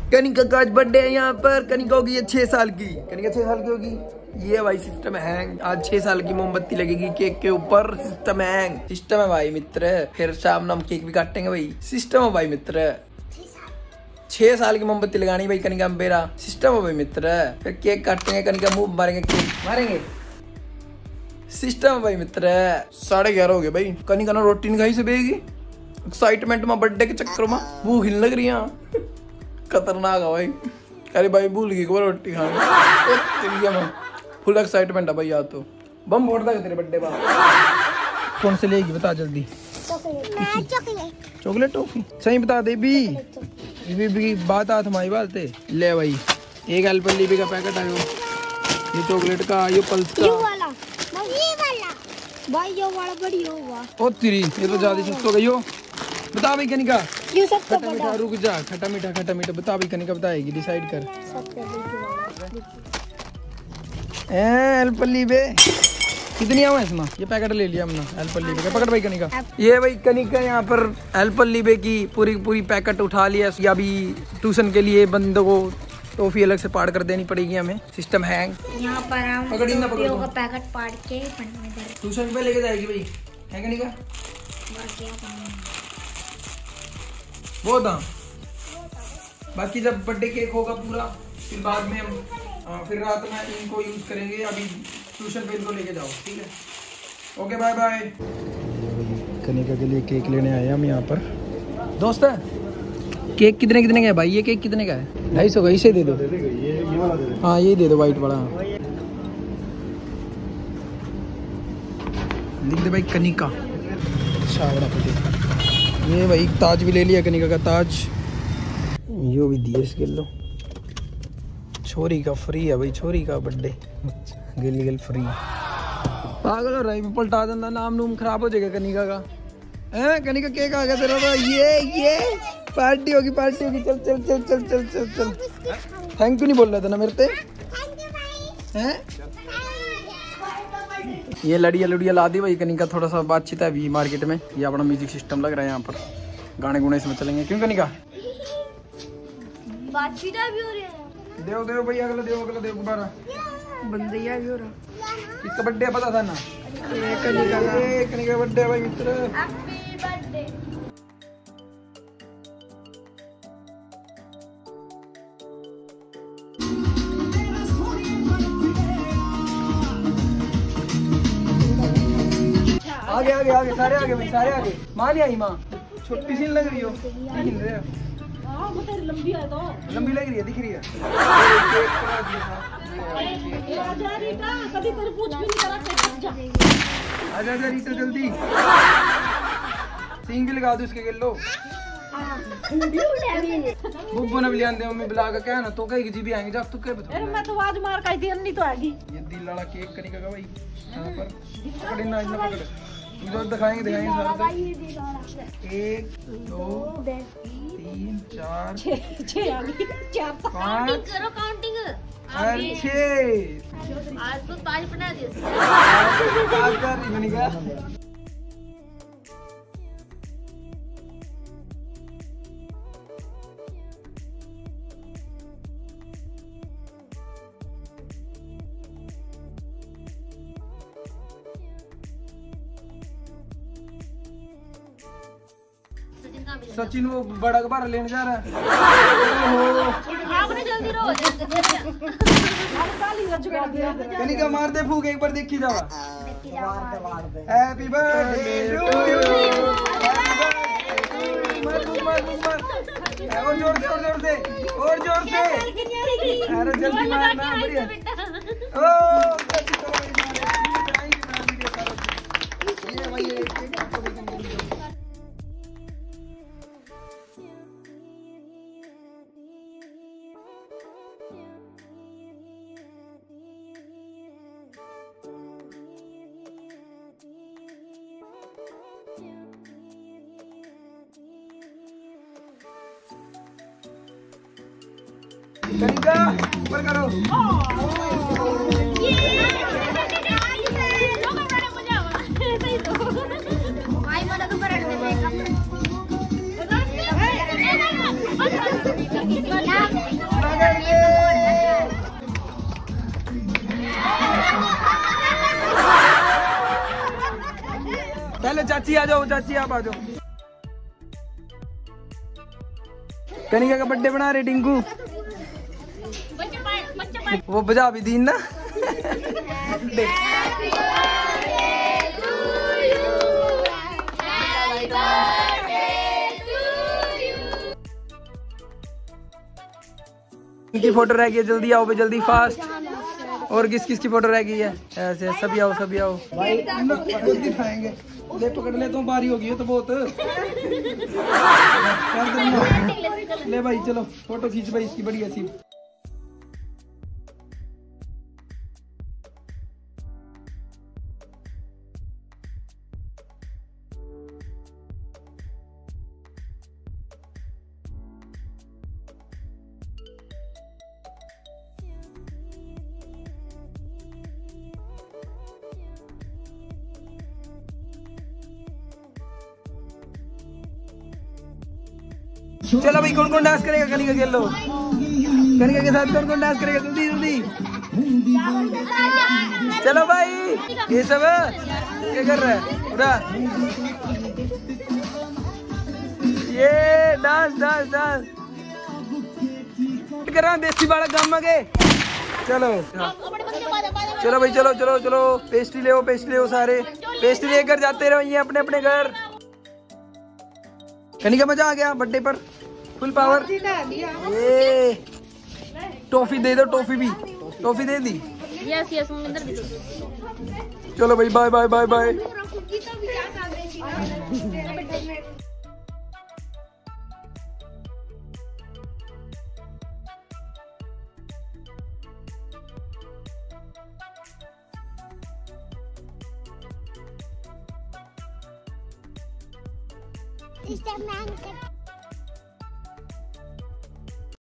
कनिका का आज बर्थडे है यहाँ पर। कनिका होगी 6 साल की। कनिका 6 साल की होगी। ये भाई सिस्टम हैंग। आज 6 साल की मोमबत्ती लगेगी केक के ऊपर। System hang. सिस्टम है भाई मित्र। फिर शाम हम केक भी काटेंगे भाई। सिस्टम है भाई मित्र। 6 साल की मोमबत्ती लगानी भाई कनिका मेरा। सिस्टम है भाई मित्र। फिर केक काटेंगे कनिका मुंह मारेंगे केक मारेंगे। सिस्टम है भाई मित्र। 11:30 हो गए भाई। कनिका ना रोटी नहीं खाई से बेगी। एक्साइटमेंट में बर्थडे के चक्कर में भूख हिल लग रही है। खतरनाक है भाई। अरे भाई भूल गई को रोटी खाने। फुल एक्साइटमेंट है भाई। यार तो बम फोड़ देगा तेरे बर्थडे पर। कौन से लेगी बता जल्दी। चॉकलेट टॉफी सही बता दे भी बात आ हमारी बात है। ले भाई एक एलपल्लीबी का पैकेट आयो। ये चॉकलेट का ये पल्स का भाई ये वाला बढ़िया हुआ। ओ तेरी ये तो ज्यादा सस्ता हो गई हो। बता भाई कनिका। ये सबसे खट्टा मीठा रुक जा। खट्टा मीठा बता भाई कनिका बताएगी डिसाइड कर। एलपल्लीबे कितनी आवा इसमें। ये पैकेट ले लिया हमने एलपल्लीबे का। पकड़ भाई कनिका। ये भाई कनिका यहाँ पर एलपल्लीबे की पूरी पैकेट उठा लिया। या भी ट्यूशन के लिए बंदों को टॉफी अलग से पाड़ कर देनी पड़ेगी हमें। System hang. यहाँ पर हम टॉफियों का पैकेट पाड़ के ट्यूशन पे लेके जाएगी भाई है कनिका। वो था बाकी जब बर्थडे केक होगा पूरा फिर बाद में हम फिर रात में इनको यूज करेंगे। अभी ट्यूशन पे इनको लेके जाओ ठीक है। Okay bye bye. कनिका के लिए केक लेने आए हम यहाँ पर। दोस्त है केक कितने का है भाई। ये केक कितने का है। 250 का। इसे दे दो। हाँ ये दे दो वाइट वाला। लिख दे भाई कनिका। अच्छा बड़ा पटेल। ये भाई ताज भी ले लिया कनिका का ताज। यो भी दिए इसके लो। छोरी का फ्री है भाई। छोरी का बर्थडे गिल फ्री। पागल हो रहा है पलटा देना। नाम नूम खराब हो जाएगा कनिका का। है कनिका केक आ गया तेरा। ये पार्टी होगी चल चल चल चल चल चल चल। थैंक यू नहीं बोल रहा था ना मेरे पे। हैं ये लड़िया ला दी भाई कनिका। थोड़ा सा बातचीत है अभी मार्केट में। ये अपना म्यूजिक सिस्टम लग रहा है यहाँ पर। गाने गुने इसमें चलेंगे क्यों कनिका। बातचीत भी हो रही है। देव भाई अगला देव दोबारा बंदैया भी हो रहा। किसका बर्थडे पता था ना। कनिका बर्थडे भाई मित्र। Happy birthday. आगे सारे आगे भाई सारे आगे। माँ नहीं आई। माँ छोटी सी लग रही हो। लंबी है तो लंबी लग रही है दिख रही है। आजा रीटा जल्दी। सिंग भी लगा दो इसके गिर लो। बुब्बू ने भी लिया दे मम्मी बुला के क्या ना तो कहीं जी भी आएंगे। जब तू क्या बता। मैं तो आवाज मार का थी अन्नी तो आएगी। ये दिल वाला केक कनिका का भाई यहाँ पर। पकड़ना इतना पकड़। इधर दिखाएंगे सारे। 1 2 3 4 6 5 करो काउंटिंग। 6 आज तो 5 बना दिया। कनिका सचिन वो बड़ा बार लेने जा रहा है। जल्दी रहो। कनिका मार दे फूक एक बार देखी जावा। Happy birthday to you. और जोर से अरे जल्दी मारना बढ़िया। कनिका ऊपर करो। हेलो चाची आ जाओ, चाची आप आ जाओ। कनिका का बर्थडे बना रहे टिंकू। वो बजा भी दी ना। इनकी फोटो रह गई है, जल्दी आओ भाई, जल्दी फास्ट। और किस किस की फोटो रह गई है? ऐसे सभी आओ, सभी आओ भाई। दिखाएंगे, ले पकड़ ले, तो बारी होगी तो बहुत। ले भाई चलो फोटो खींच भाई इसकी बढ़िया सी। चलो भाई कौन कौन डांस करेगा कनिका के लो? कनिका के साथ कौन कौन डांस करेगा? जल्दी जल्दी चलो भाई। ये सब क्या कर रहा है पूरा? ये डांस डांस डांस कर रहा देसी बाड़ा गामा के। चलो चलो भाई, चलो चलो चलो, पेस्ट्री ले सारे, पेस्ट्री लेकर जाते रहो अपने अपने घर। कनिका मजा आ गया बर्थडे पर, फुल पावर। ये टॉफी दे दो, टॉफी भी, टॉफी दे दी। यस यस चलो भाई bye bye bye bye. Sister Man